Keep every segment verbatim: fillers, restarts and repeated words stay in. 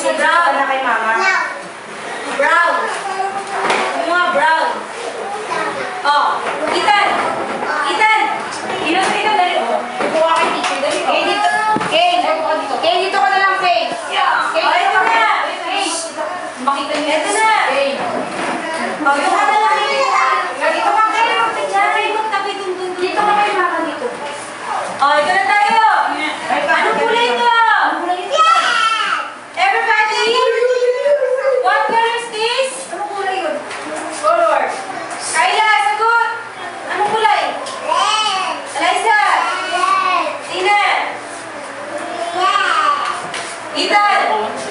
Brown na kay mama. Brown. Mga brown. Oh, Ethan. Ethan. Ino sa ito dali. Kuha kay teacher dali. Kay dito. Kay dito. Kay dito ka na lang, Kay. Kay ito na. Kay. Makita niyo ito na. Kay. Oh, yung ka na lang dito. Dito ka kayo. Dito ka kayo mama dito. Oh, ito na tayo. Anong kulay ito? Everybody? What color is this? Anong kulay yun? Color. Kayla, sagot. Anong kulay? Red. Eliza? Red. Cynna? Red. Ethan?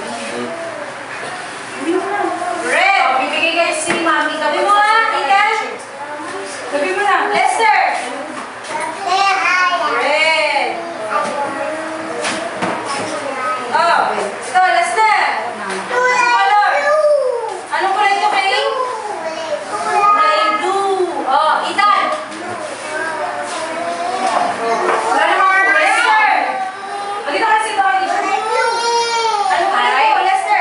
Red. Bibigay kayo si Mami. Sabi mo nga, Ethan? Sabi mo na. Lester? Red. Oh, ito, last na. Anong color? Anong kulay ito, Kay? Kulay blue. Oh, Ethan. Wala naman, Lester. Magkita kasi ito kayo. Anong kulay ito, Lester?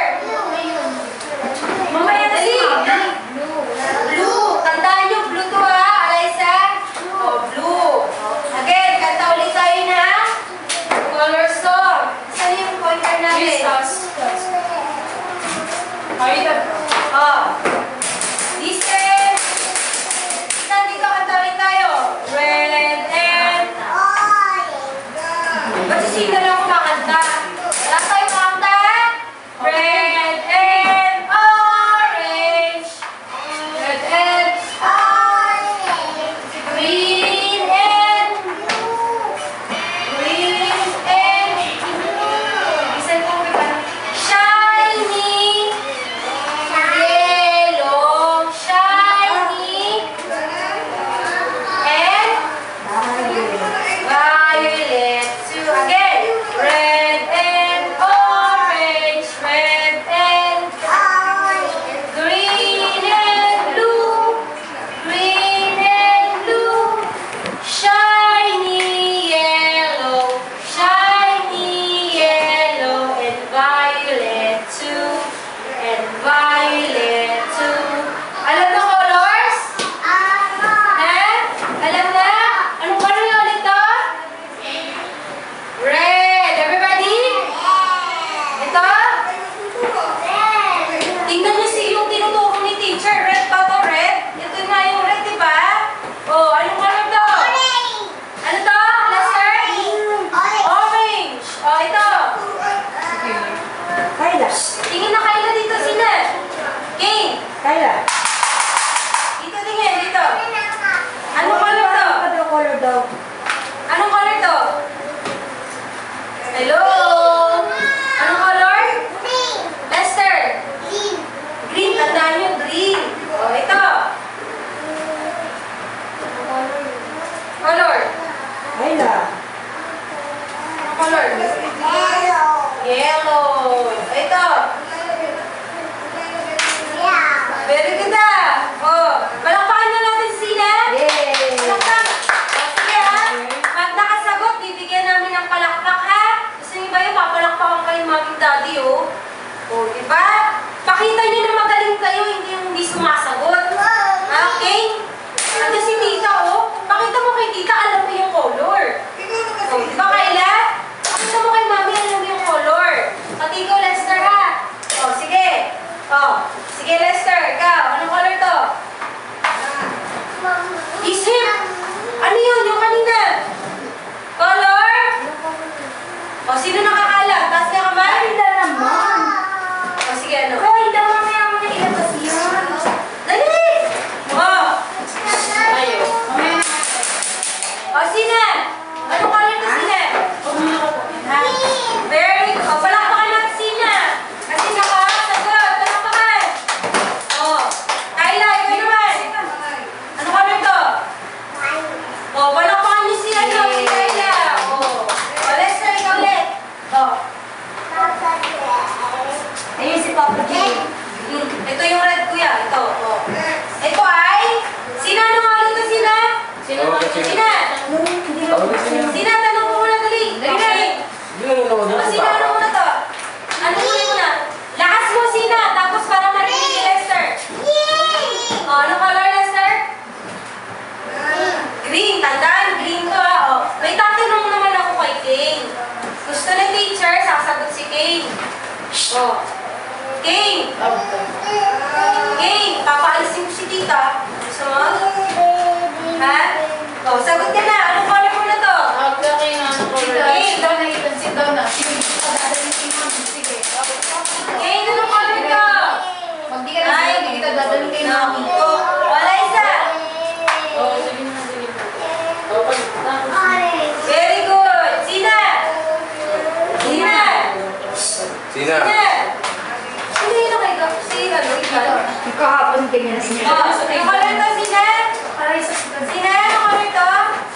Mamaya dali. Blue. Tandaan nyo, blue to ha, Eliza. Oh, blue. Again, kanta ulit tayo na. Color song. Saan yung pointer natin? Oh. Listen. Saan dito kanta ulit tayo? Red and... Ba't si Cynna lang kumakanta? Wala tayo kumakanta? Red and orange. Red and green and green and isang po pa shiny yellow shiny and violet too again red and orange red and green and blue green and blue shiny yellow, shiny yellow, and violet too, and violet too. Alam na colors? Ha? Alam na? Anong color yung ulit to? Red. Everybody? Ito? Tingnan niyo si yung tinuturo ni teacher. Red pa to, red? Ito na yung red, di ba? Oh, anong color to? Ano to? Lester? Orange. Oh, ito. Kayla. Tingin na Kayla dito, Cynna. King. Kayla. Dito tingin, dito. Anong color to? Anong color daw? Anong color to? Hello? Anong color? Lester. Green. Tandaan nyo, green. Oh, ito. Color. Kayla. Color. Yellow. Ito. Very good ah. Oh, palakpakan na natin si Cynna. Yay! Palakpak. Oh, sige ha. Pag nakasagot, bibigyan namin ng palakpak ha. Gusto niyo ba yung papalakpakan kayo mami daddy oh? Oh, diba? Pakita niyo na magaling kayo, hindi yung hindi sumasagot. Okay? Ando si tita oh. Pakita mo kay tita, alam mo yung color. Oh, diba Kayla? Pakita mo kay mami, alam mo yung color. Pati ikaw, Lester ha. Oh, sige. Oh, sige Lester, ikaw. Anong color to? Isip. Ano yun? Yung kanina? Color? O, sino nakakalam? Taas niya kamay? Kayla naman. O, sige, ano? Kayla, mamaya mo na ilabas yan. Dali! O! Ayo. O, Cynna! Anong color to, Cynna? Ha? Very good. O, palakpakan natin, Cynna. Kasi nakasagot. Palakpakan. O, Kayla, ikaw naman. Ano color to? O, palakpakan niyo si ano, si Kayla. O, o, Lester, ikaw ulit. O. Ayun si Papa J. Hmm, ito yung red kuya. Ito. O. Ito ay... Sina, ano nga ulit to, Cynna? Sino nga ulit? Cynna! Cynna, tanong mo muna dali. Dali, dali. O, Cynna, ano muna to? Ano muna muna? Oh. King! King! Papaalisin ko si tita. Gusto mo? Ha? Oh, sagot ka na. Anong color mo na to? Okay na, ano ko Sit down, sit down na, Ethan. Sit down na. Sige, dadalhin kay mami. Sige. King, anong color to? Pag di ka na Ay, sige, kita dadalhin kay mami. Oh, wala isa. Oo, sige na, sige na. Okay, tapos. Very good. Cynna! Cynna! Cynna. Cynna! Sino yun ang kayo? Si ano? Ikaw? Kahapon ganyan siya. Oh, anong color to, Cynna? Aray, sa sitan. Cynna, anong color to?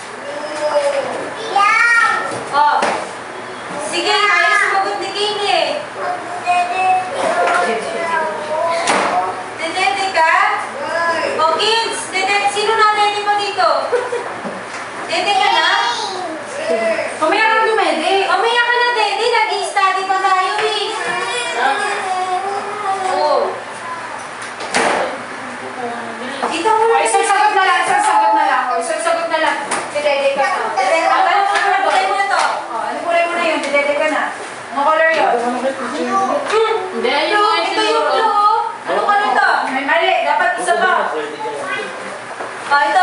Oh. Sige, ayaw sumagot ni King eh. Dedete ka? Oh, kids! Dedete, sino na dede pa dito? Dede ka na? Mamaya kang dumede. Mamaya ka na, Dede. Nag-i-study pa tayo eh. Oh. Dito mo O, na. isang sagot na lang, isang sagot na lang. O, isang sagot na lang. Didede ka na. Dede, ang ano mo na kulay mo na to? O, ano kulay mo na yun? Didede ka na. Ano color yun? Hindi, ayun Blue, nga ito yung yung blue. oh. Ano color to? May mali. Dapat isa pa. Oh, ito.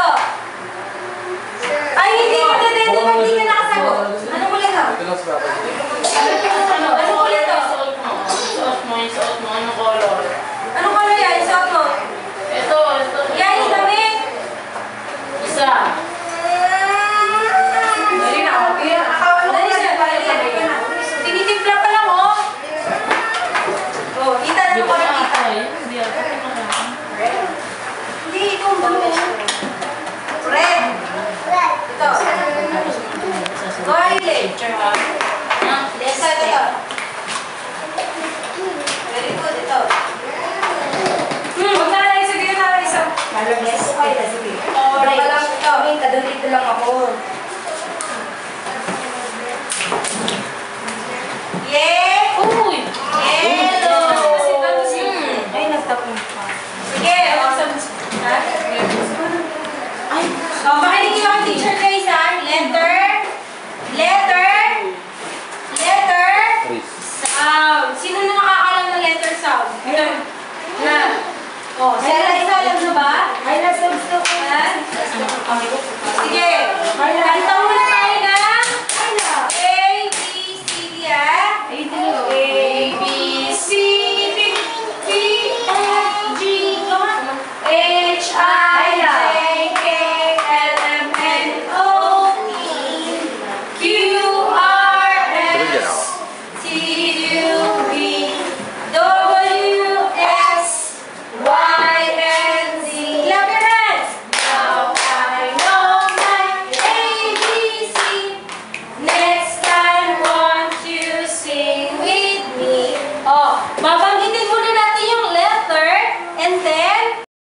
Ay, hindi ka, Dede. Ba't di ka nakasagot? Ano kulay to? Ito lang sa papa. Ano yung ano?